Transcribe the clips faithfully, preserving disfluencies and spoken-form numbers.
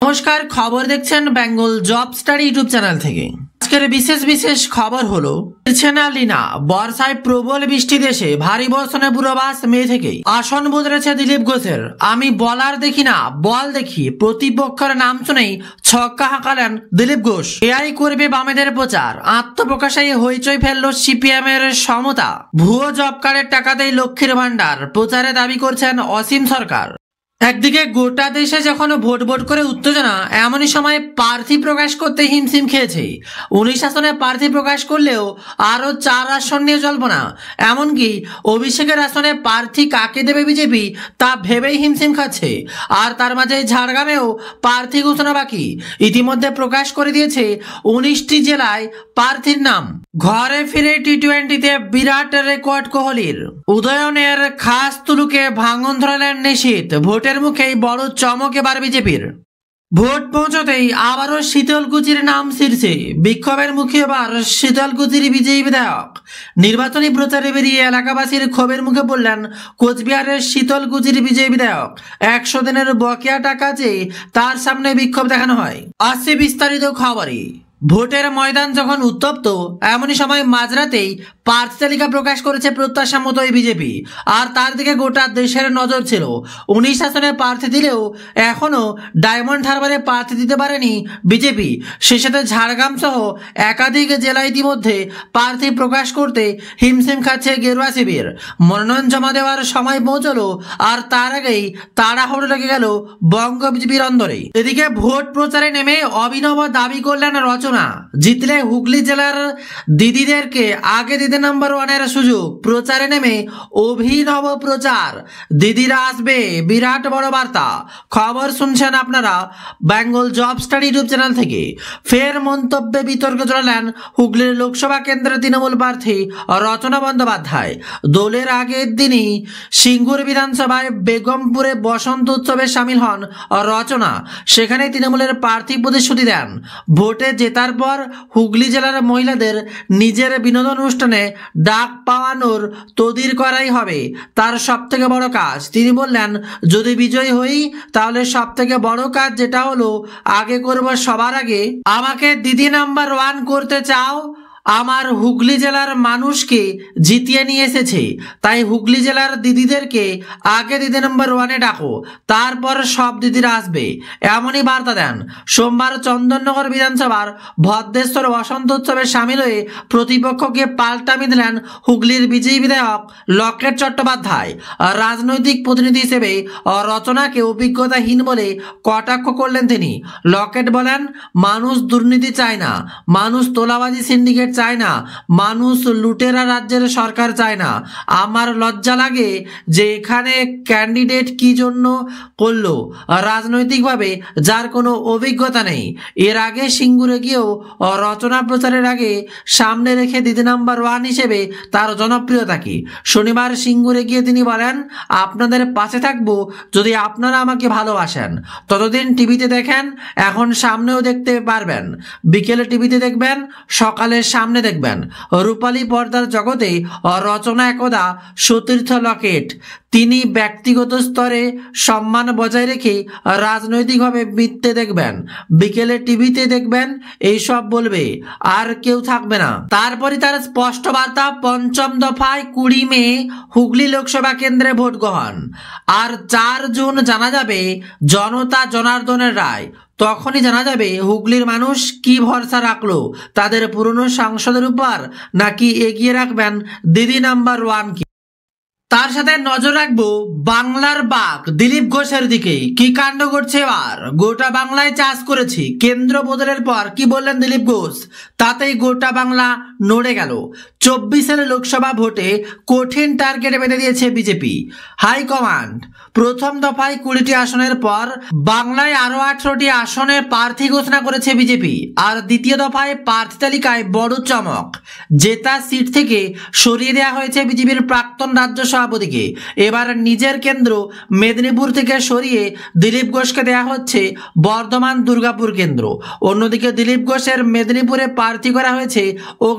নমস্কার, খবর দেখছেন Bengal job study YouTube channel থেকে। আজকের বিশেষ বিশেষ খবর হলো ছেনা লিনা বর্ষায় প্রবল বৃষ্টি দেশে ভারী বর্ষণে পূর্বাভাস মে থেকেই আসন বদলেছে দিলীপ ঘোষের। আমি বলার দেখি না বল দেখি, প্রতিপক্ষের নাম শুনেই ছক্কা হাঁকালেন দিলীপ ঘোষ। এআই করবে বামেদের প্রচার, আত্মপ্রকাশে হইচই ফেললো সিপিএম এর সমতা। ভুয়ো জব কার্ডের টাকাতেই লক্ষ্মীর ভান্ডার প্রচারে দাবি করছেন অসীম সরকার। একদিকে গোটা দেশে যখন ভোট ভোট করে উত্তেজনা, এমনই সময় প্রার্থী প্রকাশ করতে হিমশিম খেয়েছে। উনিশ আসনে প্রার্থী প্রকাশ করলেও আরও চার আসন নিয়ে জল্পনা। এমনকি অভিষেকের আসনে প্রার্থী কাকে দেবে বিজেপি তা ভেবেই হিমশিম খাচ্ছে। আর তার মাঝে ঝাড়গ্রামেও প্রার্থী ঘোষণা বাকি। ইতিমধ্যে প্রকাশ করে দিয়েছে উনিশটি জেলায় প্রার্থীর নাম। ঘরে ফিরে টি টোয়েন্টিতে বিরাট রেকর্ড কোহলির। উদয়নের খাস তুলুকে ভাঙন ধরালেন নিশীথ। ভোটের মুখেই বড় চমক এবার বিজেপির। ভোট পৌঁছতেই আবারও শীতলকুচির নাম শীর্ষে। বিক্ষোভের মুখে এবার শীতলকুচির বিজয়ী বিধায়ক। নির্বাচনী প্রচারে বেরিয়ে এলাকাবাসীর ক্ষোভের মুখে পড়লেন কোচবিহারের শীতলকুচির বিজয়ী বিধায়ক। একশো দিনের বকেয়া টাকা চেয়ে তার সামনে বিক্ষোভ দেখানো হয়। আসছে বিস্তারিত খবরে। ভোটের ময়দান যখন উত্তপ্ত, এমনই সময় মাঝরাতেই প্রার্থী তালিকা প্রকাশ করেছে প্রত্যাশা মতোই বিজেপি। আর তার দিকে গোটা দেশের নজর ছিল। উনিশ আসনে প্রার্থী দিলেও এখনও ডায়মন্ড হারবারে প্রার্থী দিতে পারেনি বিজেপি। সেই সাথে ঝাড়গ্রাম সহ একাধিক জেলায় ইতিমধ্যে প্রার্থী প্রকাশ করতে হিমশিম খাচ্ছে গেরুয়া শিবির। মনোনয়ন জমা দেওয়ার সময় পৌঁছলো, আর তার আগেই তাড়াহুড়ো লেগে গেল বঙ্গ বিজেপির অন্দরে। এদিকে ভোট প্রচারে নেমে অভিনব দাবি করলেন রচনা। জিতলে হুগলি জেলার দিদিদেরকে আগে দিতে নাম্বার ওয়ানের সুযোগ। প্রচারে নেমে অভিনব প্রচার, দিদিরা আসবে, বিরাট বড় বার্তা। খবর শুনছেন আপনারা Bengal job study YouTube channel থেকে। ফের মন্তব্যে বিতর্ক জড়ালেন হুগলির লোকসভা কেন্দ্রের তৃণমূল প্রার্থী রচনা বন্দ্যোপাধ্যায়। দলের আগের দিনই সিঙ্গুর বিধানসভায় বেগমপুরে বসন্ত উৎসবে সামিল হন রচনা। সেখানে তৃণমূলের প্রার্থী প্রতিশ্রুতি দেন। ভোটে জেতার পর হুগলি জেলার মহিলাদের নিজের বিনোদন অনুষ্ঠানে ডাক পাওয়ানোর তদির করাই হবে তার সব থেকে বড় কাজ। তিনি বললেন, যদি বিজয়ী হই তাহলে সব থেকে বড় কাজ যেটা হলো আগে করব, সবার আগে আমাকে দিদি নাম্বার ওয়ান করতে চাও। আমার হুগলি জেলার মানুষকে জিতিয়ে নিয়ে এসেছে, তাই হুগলি জেলার দিদিদেরকে আগে দিদি নম্বর ওয়ানে ডাকো, তারপর সব দিদিরা আসবে, এমনই বার্তা দেন। সোমবার চন্দননগর বিধানসভার ভদ্রেশ্বর বসন্ত উৎসবে সামিল হয়ে প্রতিপক্ষকে পাল্টা দিলেন হুগলির বিজয়ী বিধায়ক লকেট চট্টোপাধ্যায়। রাজনৈতিক প্রতিনিধি হিসেবে রচনাকে অভিজ্ঞতাহীন বলে কটাক্ষ করলেন তিনি। লকেট বলেন, মানুষ দুর্নীতি চায় না, মানুষ তোলাবাজি সিন্ডিকেট চায় না, মানুষ লুটেরা রাজ্যের সরকার চায় না। আমার লজ্জা লাগে যে এখানে ক্যান্ডিডেট কি জন্য করলো, রাজনৈতিকভাবে যার কোনো অভিজ্ঞতা নেই। এর আগে সিঙ্গুরে গিয়েও রচনা প্রচারের আগে সামনে রেখে দিদি নাম্বার ওয়ান হিসেবে তার জনপ্রিয়তা কি। শনিবার সিঙ্গুরে গিয়ে তিনি বলেন, আপনাদের পাশে থাকবো যদি আপনারা আমাকে ভালোবাসেন। ততদিন টিভিতে দেখেন, এখন সামনেও দেখতে পারবেন। বিকেলে টিভিতে দেখবেন, সকালে সামনে দেখবেন। রূপালী পর্দার জগতে রচনা একদা সতীর্থ লকেট। তিনি ব্যক্তিগত স্তরে সম্মান বজায় রেখে রাজনৈতিকভাবে মিথ্যে দেখবেন, বিকেলে টিভিতে দেখবেন, এইসব বলবে, আর কেউ থাকবে না। তারপরই তার স্পষ্ট বার্তা, পঞ্চম দফায় কুড়ি মে হুগলি লোকসভা কেন্দ্রে ভোট গ্রহণ। আর চার জুন জানা যাবে জনতা জনার্দনের রায়। তখনই জানা যাবে হুগলির মানুষ কি ভরসা রাখলো তাদের পুরনো সাংসদের উপর, নাকি এগিয়ে রাখবেন দিদি নাম্বার ওয়ান কি। তার সাথে নজর রাখবো বাংলার বাঘ দিলীপ ঘোষের দিকে। কি কাণ্ড ঘটছে এবার। গোটা বাংলায় চাষ করেছি, কেন্দ্র বদলের পর কি বললেন দিলীপ ঘোষ, তাতেই গোটা বাংলা নড়ে গেল। চব্বিশের লোকসভা ভোটে কঠিন টার্গেট বেঁধে দিয়েছে বিজেপি হাইকমান্ড। প্রথম দফায় কুড়িটি আসনের পর বাংলায় আরো আঠারোটি আসনের প্রার্থী ঘোষণা করেছে বিজেপি। আর দ্বিতীয় দফায় প্রার্থী তালিকায় বড় চমক, জেতা সিট থেকে সরিয়ে দেওয়া হয়েছে বিজেপির প্রাক্তন রাজ্য সভাপতিকে। এবার নিজের কেন্দ্র মেদিনীপুর থেকে সরিয়ে দিলীপ ঘোষকে দেওয়া হচ্ছে বর্ধমান দুর্গাপুর কেন্দ্র। অন্যদিকে দিলীপ ঘোষের মেদিনীপুরে প্রার্থী করা হয়েছে অগ্নি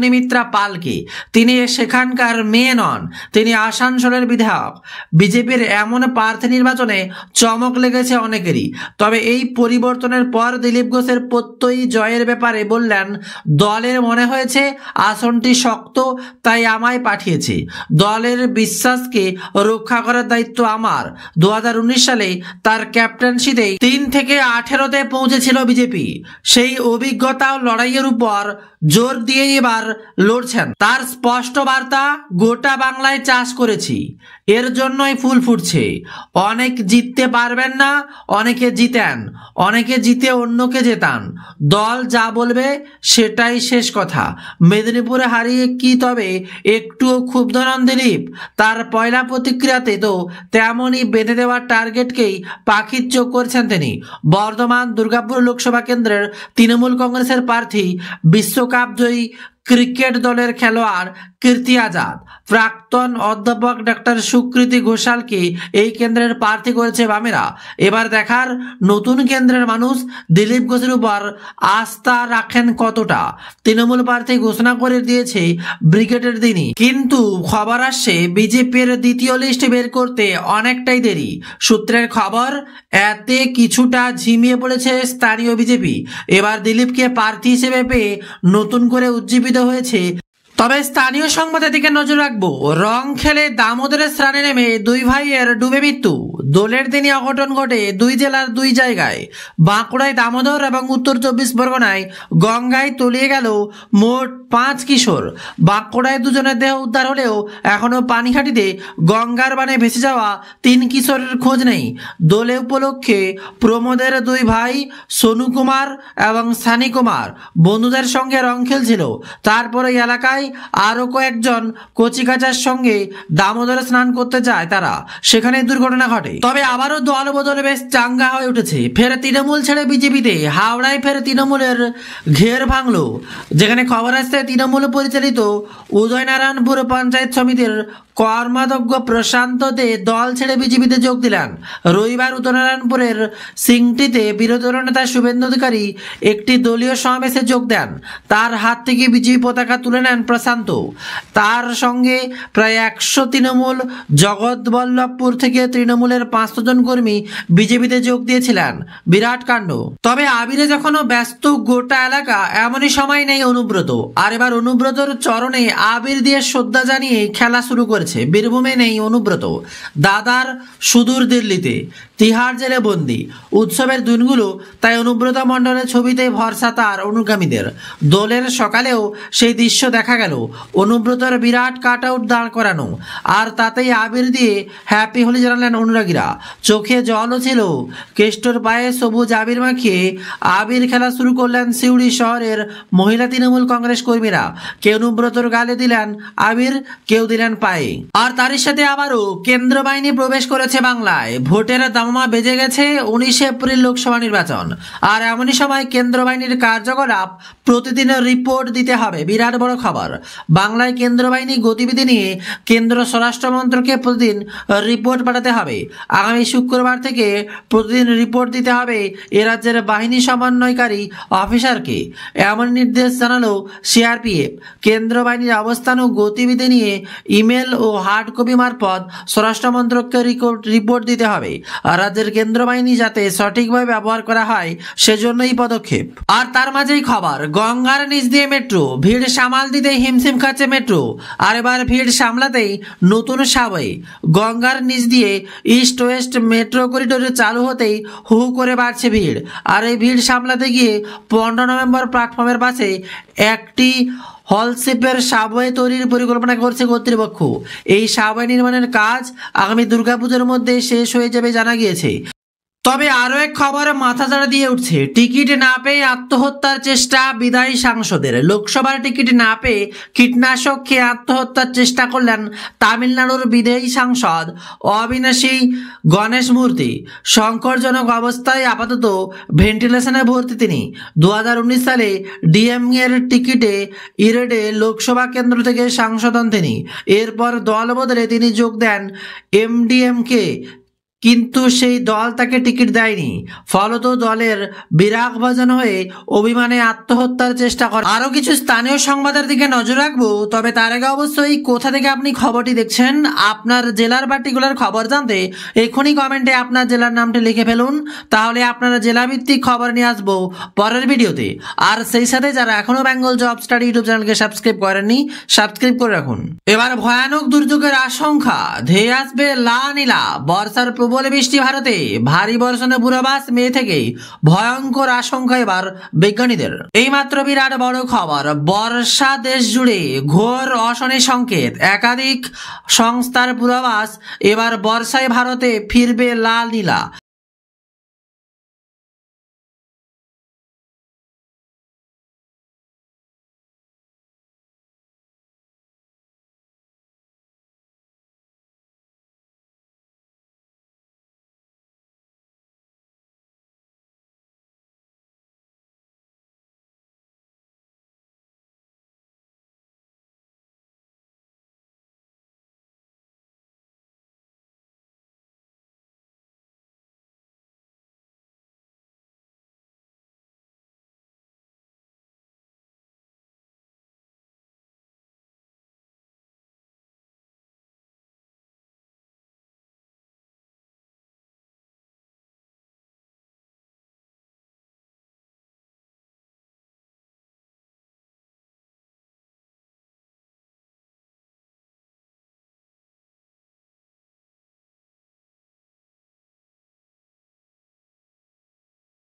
অগ্নিমিত্রা পালকে। তিনি সেখানকার মেয়ে নন, তিনি আসানসোলের বিধায়ক। বিজেপির এমন প্রার্থী নির্বাচনে চমক লেগেছে অনেকেরই। তবে এই পরিবর্তনের পর দিলীপ ঘোষের প্রত্যয়ী জয়ের ব্যাপারে বললেন, দলের মনে হয়েছে আসনটি শক্ত, তাই আমায় পাঠিয়েছে। দলের বিশ্বাসকে রক্ষা করার দায়িত্ব আমার। দু হাজার উনিশ সালে তার ক্যাপ্টেন্সিতেই তিন থেকে আঠেরোতে পৌঁছেছিল বিজেপি। সেই অভিজ্ঞতা ও লড়াইয়ের উপর জোর দিয়ে এবার লড়ছেন। তার স্পষ্ট বার্তা, গোটা বাংলায় চাষ করেছি, এর জন্যই ফুল ফুটছে। অনেক জিততে পারবেন না, অনেকে জিতেন, অনেকে জিতে অন্যকে জেতান। দল যা বলবে সেটাই শেষ কথা। মেদিনীপুরে হারিয়ে কি তবে একটুও ক্ষুব্ধ নন দিলীপ? তার পয়লা প্রতিক্রিয়াতে তো তেমনই বেঁধে দেওয়ার টার্গেটকেই পাখির চোখ করছেন তিনি। বর্ধমান দুর্গাপুর লোকসভা কেন্দ্রের তৃণমূল কংগ্রেসের প্রার্থী বিশ্বকাপ জয়ী ক্রিকেট দলের খেলোয়াড় কীর্তি আজাদ, প্রাক্তন অধ্যাপক ডাক্তার সুকৃতি ঘোষালকে এই কেন্দ্রের প্রার্থী করেছে বামেরা। এবার দেখার নতুন কেন্দ্রের মানুষ দিলীপ ঘোষের উপর আস্থা রাখেন কতটা। তৃণমূল প্রার্থী ঘোষণা করে দিয়েছে ব্রিগেডের দিনই, কিন্তু খবর আসছে বিজেপির দ্বিতীয় লিস্ট বের করতে অনেকটাই দেরি। সূত্রের খবর, এতে কিছুটা ঝিমিয়ে পড়েছে স্থানীয় বিজেপি। এবার দিলীপকে প্রার্থী হিসেবে পেয়ে নতুন করে উজ্জীবিত হয়েছে। তবে স্থানীয় সংবাদের দিকে নজর রাখবো। রং খেলে দামোদরের স্নানে নেমে দুই ভাইয়ের ডুবে মৃত্যু। দোলের দিনই অঘটন ঘটে দুই জেলার দুই জায়গায়। বাঁকুড়ায় দামোদর এবং উত্তর চব্বিশ পরগনায় গঙ্গায় তলিয়ে গেল মোট পাঁচ কিশোর। বাঁকুড়ায় দুজনের দেহ উদ্ধার হলেও এখনও পানিঘাটিতে গঙ্গার বানে ভেসে যাওয়া তিন কিশোরের খোঁজ নেই। দোলে উপলক্ষে প্রমোদের দুই ভাই সোনু কুমার এবং সানি কুমার বন্ধুদের সঙ্গে রং খেলছিল। তারপরে এলাকায় আরো কয়েকজন কচিকাচার সঙ্গে দামোদরে স্নান করতে যায় তারা, সেখানে দুর্ঘটনা ঘটে। তবে আবারও দল বদলে বেশ চাঙ্গা হয়ে উঠেছে। ফের তৃণমূল ছেড়ে বিজেপিতে। হাওড়ায় ফের তৃণমূলের ঘের ভাঙলো, যেখানে খবর আসছে তৃণমূল পরিচালিত উদয়নারায়ণপুর পঞ্চায়েত সমিতির কর্মাধ্যক্ষ প্রশান্ত দে দল ছেড়ে বিজেপিতে যোগ দিলেন। রবিবার উদয়নারায়ণপুরের সিংটিতে বিরোধী নেতা শুভেন্দু অধিকারী একটি দলীয় সমাবেশে যোগ দেন। তার হাত থেকে বিজেপি পতাকা তুলে নেন প্রশান্ত। তার সঙ্গে প্রায় একশো তৃণমূল জগৎবল্লভপুর থেকে তৃণমূলের পাঁচশো জন কর্মী বিজেপিতে যোগ দিয়েছিলেন। বিরাট কাণ্ড। তবে আবিরে যখনও ব্যস্ত গোটা এলাকা, এমনই সময় নেই অনুব্রত। আর এবার অনুব্রতর চরণে আবির দিয়ে শ্রদ্ধা জানিয়ে খেলা শুরু করেছে। বীরভূমে নেই অনুব্রত, দাদার সুদূর দিল্লিতে তিহার জেলে বন্দি। উৎসবের দিনগুলো তাই অনুব্রত মণ্ডলের ছবিতে ভরসা তার অনুগামীদের। দোলের সকালেও সেই দৃশ্য দেখা গেল, অনুব্রতর বিরাট কাট আউট দাঁড় করানো, আর তাতেই আবির দিয়ে হ্যাপি হোলি জানালেন অনুরাগীরা। চোখে জলও ছিল। কেষ্টর পায়ে সবুজ আবির মাখিয়ে আবির খেলা শুরু করলেন সিউড়ি শহরের মহিলা তৃণমূল কংগ্রেস কর্মীরা। কেউ অনুব্রতর গালে দিলেন আবির, কেউ দিলেন পায়ে। আর তারই সাথে আবারও কেন্দ্র বাহিনী প্রবেশ করেছে বাংলায়। ভোটের দামামা বেজে গেছে। উনিশে এপ্রিল লোকসভা নির্বাচন, আর এমনই সময় কেন্দ্র বাহিনীর কার্যকলাপ প্রতিদিন রিপোর্ট দিতে হবে। বিরাট বড় খবর, বাংলায় কেন্দ্র বাহিনী গতিবিধি নিয়ে কেন্দ্র স্বরাষ্ট্র মন্ত্রকে প্রতিদিন রিপোর্ট পাঠাতে হবে। আগামী শুক্রবার থেকে প্রতিদিন রিপোর্ট দিতে হবে এ রাজ্যের বাহিনী সমন্বয়কারী অফিসারকে। এমন নির্দেশ জানালো সিআরপিএফ। কেন্দ্র বাহিনীর অবস্থান ও গতিবিধি নিয়ে ইমেল ও হার্ড কপি মারফত স্বরাষ্ট্র মন্ত্রককে রিপোর্ট দিতে হবে। আর রাজ্যের কেন্দ্র বাহিনী যাতে সঠিকভাবে ব্যবহার করা হয় সেজন্যই পদক্ষেপ। আর তার মাঝেই খবর, গঙ্গার নিচ দিয়ে মেট্রো, ভিড় সামাল দিতে হিমশিম খাচ্ছে মেট্রো। আর এবার ভিড় সামলাতেই নতুন সাবয়ে গঙ্গার নিচ দিয়ে ইস্ট ওয়েস্ট মেট্রো করিডোরে চালু হতেই হু হু করে বাড়ছে ভিড়। আর এই ভিড় সামলাতে গিয়ে পনেরো নভেম্বর প্ল্যাটফর্মের পাশে একটি হলশেপের সাবওয়ে তৈরির পরিকল্পনা করছে কর্তৃপক্ষ। এই সাবওয়ে নির্মাণের কাজ আগামী দুর্গাপুজোর মধ্যে শেষ হয়ে যাবে জানা গিয়েছে। তবে আরও এক খবরে মাথা চাড়া দিয়ে উঠছে, টিকিট না পেয়ে আত্মহত্যার চেষ্টা বিদায়ী সাংসদের। লোকসভার টিকিট না পেয়ে কীটনাশক খেয়ে আত্মহত্যার চেষ্টা করলেন তামিলনাড়ুর বিদায়ী সাংসদ অবিনাশী গণেশ মূর্তি। সংকটজনক অবস্থায় আপাতত ভেন্টিলেশনে ভর্তি তিনি। দু হাজার উনিশ সালে ডিএমএর টিকিটে ইরেডে লোকসভা কেন্দ্র থেকে সাংসদ হন তিনি। এরপর দল বদলে তিনি যোগ দেন এমডিএমকে কিন্তু সেই দল তাকে টিকিট দেয়নি, ফলত দলের বিরাগ ভাজন হয়ে অভিমানে আত্মহত্যার চেষ্টা করে। আরো কিছু স্থানীয় সংবাদের দিকে নজর রাখবো, তবে তার আগে অবশ্যই কোথা থেকে আপনি খবরটি দেখছেন, আপনার জেলার পার্টিকুলার খবর জানতে এখনই কমেন্টে আপনার জেলার নামটি লিখে ফেলুন, তাহলে আপনারা জেলাভিত্তিক খবর নিয়ে আসবো পরের ভিডিওতে। আর সেই সাথে যারা এখনো বেঙ্গল জব স্টাডি ইউটিউব চ্যানেলকে সাবস্ক্রাইব করেননি, সাবস্ক্রাইব করে রাখুন। এবার ভয়ানক দুর্যোগের আশঙ্কা, ধেয়ে আসবে লা নীলা, বর্ষার প্রবল বৃষ্টি ভারতে, ভারী বর্ষণের পূর্বাভাস মে থেকেই, ভয়ঙ্কর আশঙ্কা এবার বিজ্ঞানীদের। এই মাত্র বিরাট বড় খবর, বর্ষা দেশ জুড়ে ঘোর অশনির সংকেত, একাধিক সংস্থার পূর্বাভাস, এবার বর্ষায় ভারতে ফিরবে লা নীলা।